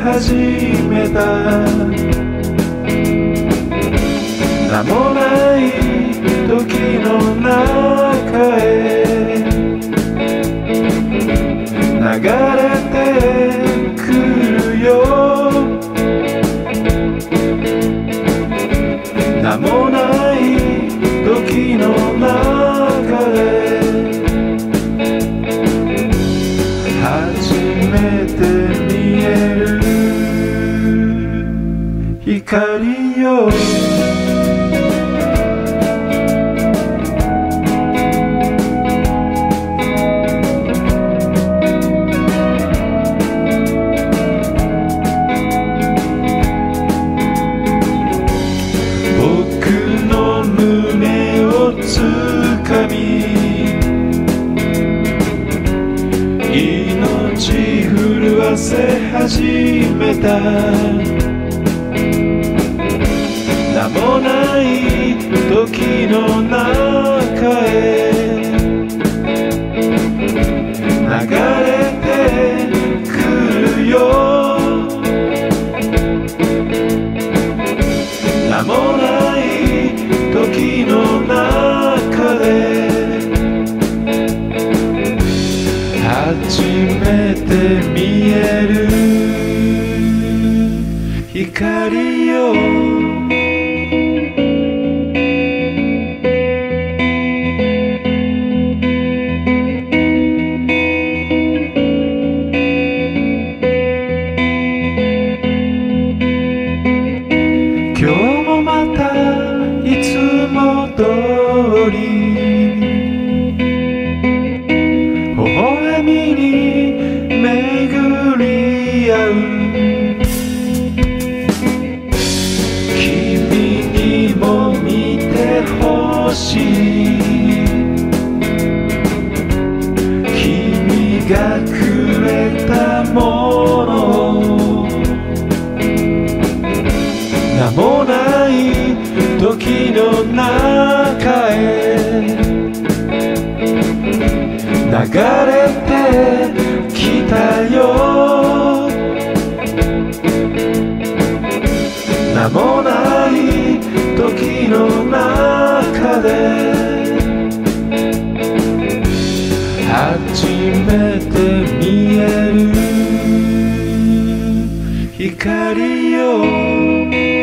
始めた。名もない時の中へ流れてくるよ。名もない時の中で初めて見える光よ。僕の胸をつかみ命震わせ始めた。名もない時の中へ流れてくるよ。名もない時の中で初めて見える光よ。今日もまたいつも通り微笑みに巡り合う。君にも見てほしい。君がくれたもの。名もない時の中へ流れてきたよ。名もない時の中で初めて見える光よ。